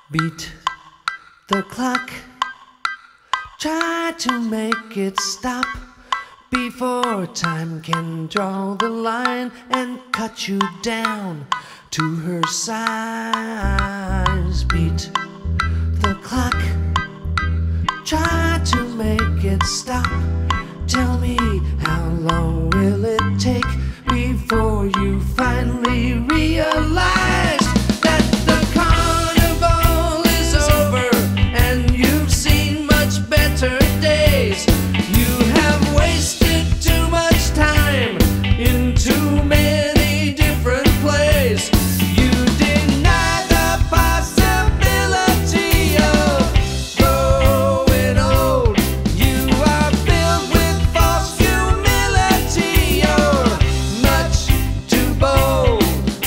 Beat the clock, try to make it stop before time can draw the line and cut you down to her size. Beat the clock, try to make it stop. Tell me, how long will it take before you finally realize that the carnival is over and you've seen much better days? You have wasted too much time in too many different plays. You deny the possibility of growing old. You are filled with false humility. You're much too bold.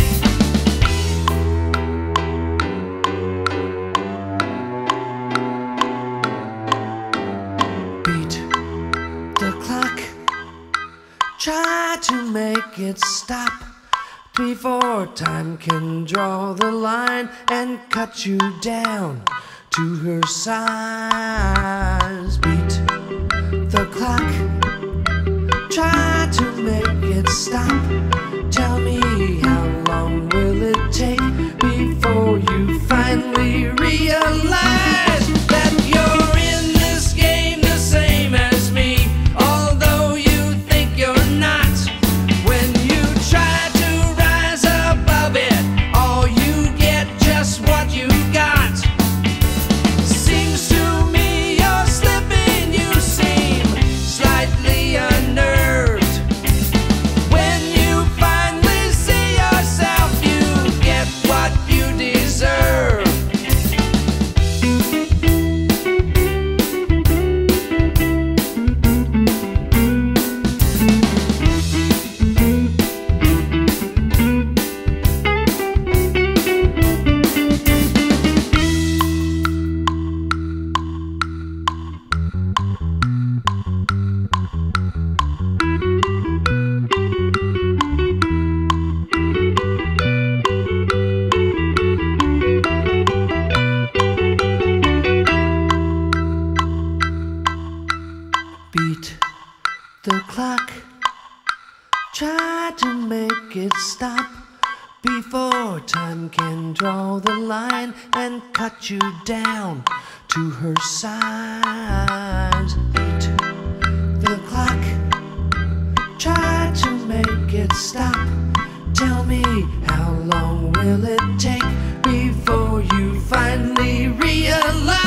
Beat the clock, try to make it stop before time can draw the line and cut you down to her size. Beat the clock, try to make it stop. Tell me, how long will it take before you finally realize that you're in this game the same as me, although you think you're not? When you try to rise above it, all you get just what you got. Seems to me you're slipping, you seem slightly unnerved. When you finally see yourself, you get what you deserve. Beat the clock, try to make it stop before time can draw the line and cut you down to her size. Beat the clock, try to make it stop. Tell me, how long will it take before you finally realize